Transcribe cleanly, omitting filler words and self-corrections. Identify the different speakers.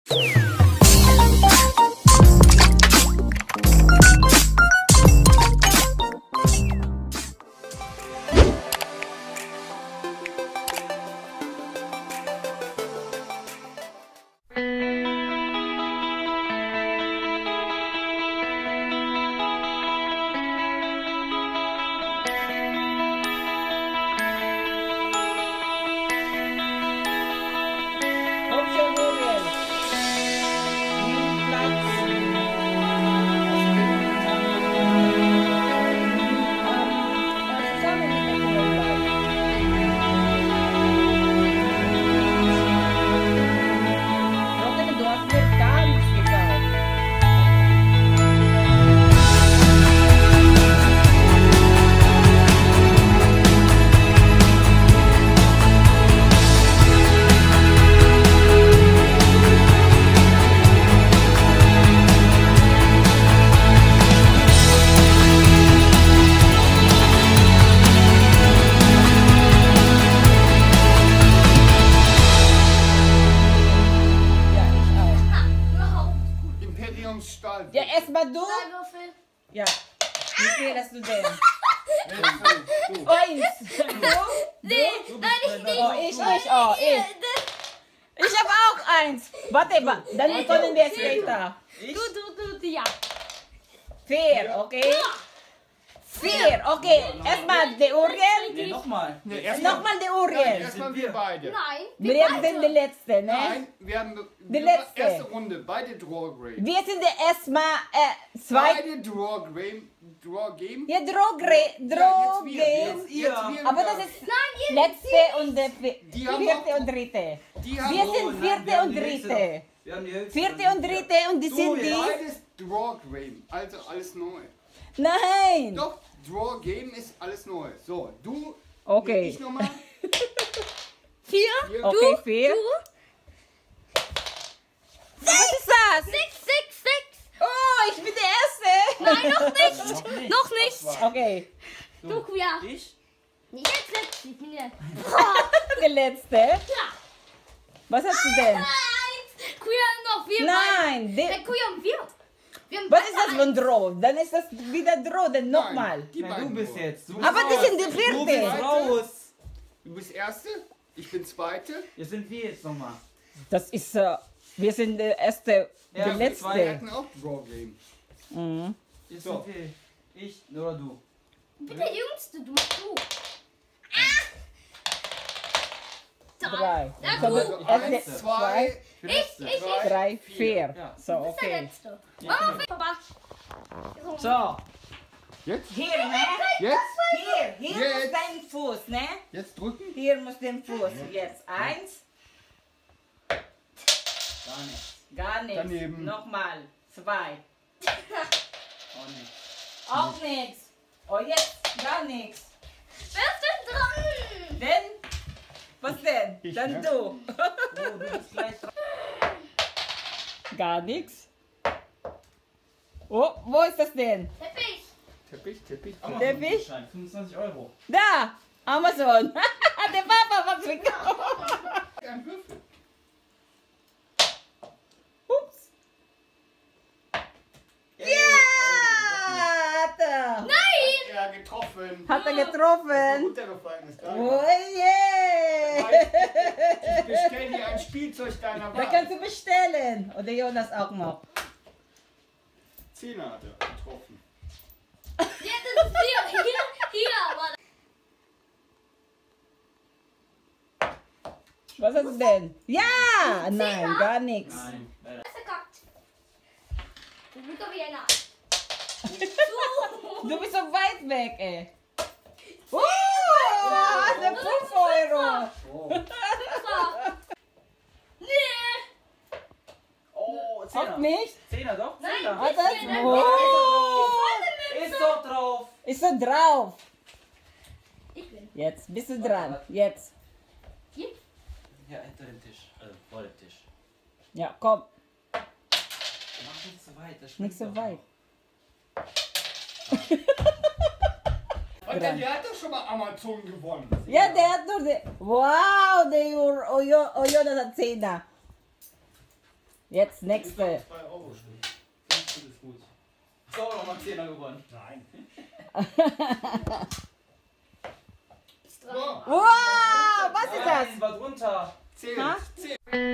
Speaker 1: Ja, erstmal du. Ja. Wie viel hast du denn? Eins. Du?
Speaker 2: Nein, ich nicht.
Speaker 1: Oh, ich nicht. Oh, ich. Ich habe auch eins. Warte, dann können wir später.
Speaker 2: Du, ja.
Speaker 1: Vier, okay? Vier, okay. Erstmal der Uriel.
Speaker 3: Nee, nochmal.
Speaker 1: Nochmal der Uriel.
Speaker 4: Erstmal wir beide.
Speaker 2: Nein.
Speaker 1: Wir sind der Letzte, ne?
Speaker 4: Nein, wir haben
Speaker 1: Die letzte.
Speaker 4: erste Runde, beide Draw Game.
Speaker 1: Wir sind der erstmal zwei.
Speaker 4: Beide Draw Game. Draw Game.
Speaker 1: Ja, Draw Game. Aber das ist letzte und der vierte und dritte. Wir sind vierte und dritte. Vierte und dritte und die sind die.
Speaker 4: Beides Draw Game. Also alles neu.
Speaker 1: Nein.
Speaker 4: Doch, Draw Game ist alles neu. So, du.
Speaker 1: Okay.
Speaker 4: Nee, ich nochmal.
Speaker 2: Vier.
Speaker 1: Okay, vier. Was ist das?
Speaker 2: Sechs.
Speaker 1: Oh, ich bin der Erste.
Speaker 2: Nein, noch nicht. Noch nicht.
Speaker 1: Okay,
Speaker 2: Du, Kuya.
Speaker 3: Ich?
Speaker 2: Jetzt letzt. Ich bin der.
Speaker 1: der Letzte.
Speaker 2: Ja.
Speaker 1: Was hast du denn?
Speaker 2: Eins. Kuya noch vier.
Speaker 1: Nein,
Speaker 2: Kuya und wir.
Speaker 1: was ist das für ein Draw? Dann ist das wieder Draw, dann nochmal.
Speaker 4: Die
Speaker 3: Nein,
Speaker 4: beiden
Speaker 3: du bist
Speaker 4: Draw.
Speaker 3: jetzt. Du bist
Speaker 1: Aber
Speaker 3: raus.
Speaker 1: die sind die
Speaker 3: Du bist
Speaker 1: vierte.
Speaker 3: raus.
Speaker 4: Du bist Erste, ich bin Zweite.
Speaker 3: Jetzt sind wir jetzt nochmal.
Speaker 1: Das ist, wir sind der Erste,
Speaker 3: Ja,
Speaker 1: der
Speaker 3: wir zwei
Speaker 4: Wir
Speaker 1: Letzte.
Speaker 4: hatten auch Draw Game.
Speaker 1: Mhm.
Speaker 3: Jetzt
Speaker 4: So.
Speaker 3: sind wir. Ich oder du.
Speaker 2: Bitte, Jüngste, du machst du.
Speaker 1: Drei.
Speaker 2: Ja,
Speaker 1: So,
Speaker 2: gut.
Speaker 4: Also
Speaker 1: erste,
Speaker 4: 1, 2,
Speaker 3: Ich.
Speaker 1: 3, 4.
Speaker 3: Ja.
Speaker 1: So,
Speaker 2: Der
Speaker 1: okay.
Speaker 2: Letzte. Mama, Papa.
Speaker 1: So,
Speaker 4: Jetzt?
Speaker 1: hier, ne?
Speaker 4: Jetzt?
Speaker 1: Hier
Speaker 4: Jetzt.
Speaker 1: muss dein Fuß, ne?
Speaker 4: Jetzt drücken.
Speaker 1: Hier muss dein Fuß. Jetzt eins,
Speaker 3: Gar nicht.
Speaker 1: gar nichts.
Speaker 4: Daneben.
Speaker 1: Nochmal, zwei.
Speaker 3: Auch nicht.
Speaker 1: Auch nichts. Oh, jetzt gar nichts.
Speaker 2: Wer ist denn dran?
Speaker 1: Denn, was denn?
Speaker 4: Ich,
Speaker 1: Dann
Speaker 4: ne?
Speaker 1: du.
Speaker 3: Oh, du bist gleich dran.
Speaker 1: Gar nichts. Oh, wo ist das denn?
Speaker 2: Teppich.
Speaker 4: Teppich.
Speaker 1: Teppich?
Speaker 3: 25 Euro.
Speaker 1: Da, Amazon. Der Papa was gekauft.
Speaker 4: Ein Würfel.
Speaker 1: Ups. Ja, hat er.
Speaker 4: Ja, getroffen.
Speaker 1: Hat er getroffen.
Speaker 4: Runtergefallen ist.
Speaker 1: Oh je.
Speaker 4: Ich bestell dir ein Spielzeug deiner
Speaker 1: Da
Speaker 4: Wahl.
Speaker 1: kannst du bestellen. Oder Jonas auch noch.
Speaker 4: 10er hat er getroffen.
Speaker 2: Ja, das ist hier, aber.
Speaker 1: Was hast du denn? Ja! Nein, gar nichts.
Speaker 3: Nein, leider.
Speaker 2: Das ist verkackt. Du bist doch wie einer.
Speaker 1: Du bist so weit weg, ey. Oh, der 5 Euro.
Speaker 3: Oh.
Speaker 2: Nee.
Speaker 3: Oh,
Speaker 1: Auch
Speaker 3: 10er.
Speaker 1: nicht?
Speaker 3: 10er doch?
Speaker 2: Nein,
Speaker 3: 10er.
Speaker 1: Hat das?
Speaker 2: bisschen,
Speaker 1: Oh.
Speaker 3: Ist doch drauf.
Speaker 1: Ist so drauf.
Speaker 2: Ich bin.
Speaker 1: Jetzt bist du dran. Jetzt.
Speaker 2: Hier?
Speaker 3: Ja, hinter dem Tisch. Also vor dem Tisch.
Speaker 1: Ja, komm.
Speaker 3: Mach nicht so weit. Das
Speaker 1: Nicht so
Speaker 3: doch
Speaker 1: weit.
Speaker 4: Und der hat doch schon mal Amazon gewonnen.
Speaker 1: Ja, der hat nur den. Wow, der Jonas hat 10er. Jetzt nächste.
Speaker 4: 2 Euro Stück.
Speaker 3: 15 ist gut. So, nochmal 10er gewonnen.
Speaker 4: Nein.
Speaker 2: Bis 3.
Speaker 4: So,
Speaker 1: Wow, was ist das?
Speaker 3: Nein, war drunter.
Speaker 4: zählt.
Speaker 1: Ha?
Speaker 4: Zählt.